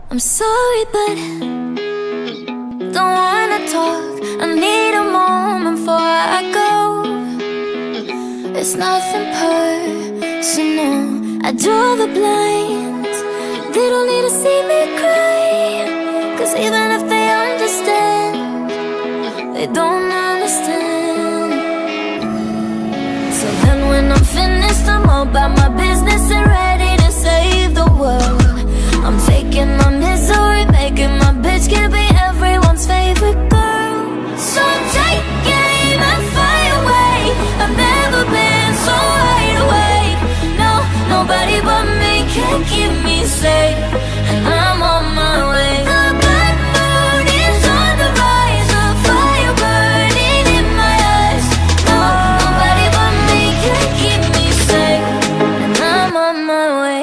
I'm sorry, but don't wanna talk. I need a moment before I go. It's nothing personal. I draw the blinds. They don't need to see me cry, 'cause even if they understand, they don't understand. So then when I'm finished, I'm all about my business and ready to save the world. I'm taking my misery, making my bitch can be everyone's favorite girl. So take aim and fly away. I've never been so wide awake. No, nobody but me can keep me safe, and I'm on my way. The bad mood is on the rise, a fire burning in my eyes. No, nobody but me can keep me safe, and I'm on my way.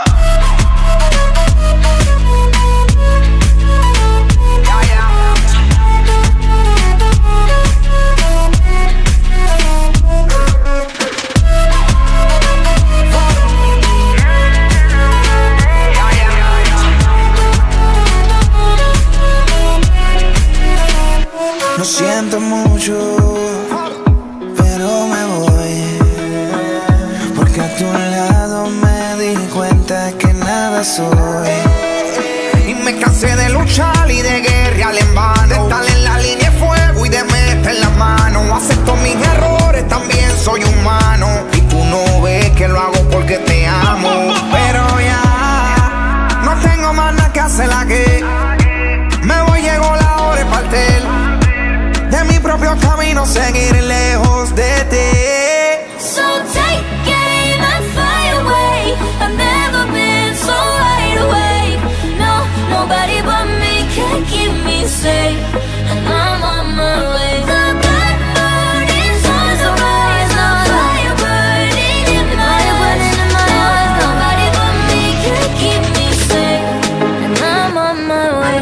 Lo siento mucho, pero me voy, porque a tu lado me di cuenta que nada soy. Y me cansé de luchar y de guerrear en vano, de estar en la línea de fuego y de meter la mano. Acepto mis errores, también soy humano, y tú no ves que lo hago porque te amo. Pero ya no tengo más nada que hacer aquí. Me voy, llegó la hora de partir de mi propio camino, seguir lejos de ti. So take aim and fly away. I've never been so wide awake. No, nobody but me can keep me safe, and I'm on my way. The bad mood is on the rise, a fire burning in my eyes. Nobody but me can keep me safe, and I'm on my way.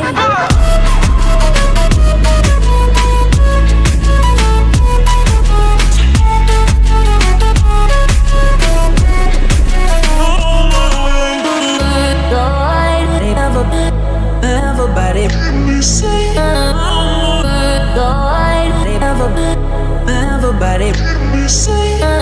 Everybody, everybody, everybody.